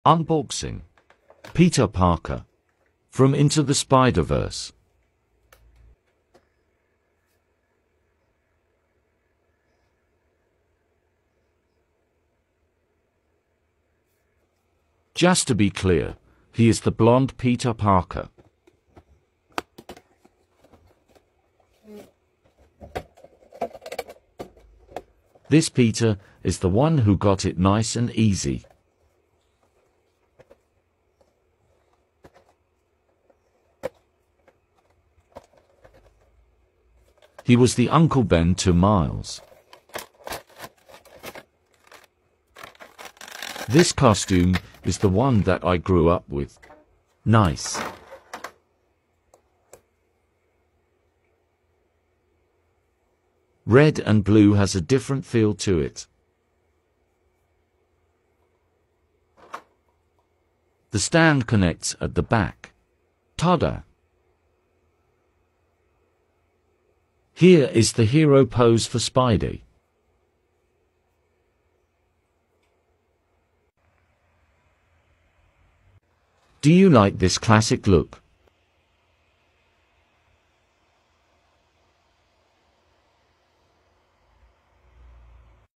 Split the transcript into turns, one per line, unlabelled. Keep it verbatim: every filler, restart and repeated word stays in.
Unboxing. Peter Parker. From Into the Spiderverse. Just to be clear, he is the blonde Peter Parker. This Peter is the one who got it nice and easy. He was the Uncle Ben to Miles. This costume is the one that I grew up with. Nice. Red and blue has a different feel to it. The stand connects at the back. Ta-da! Here is the hero pose for Spidey. Do you like this classic look?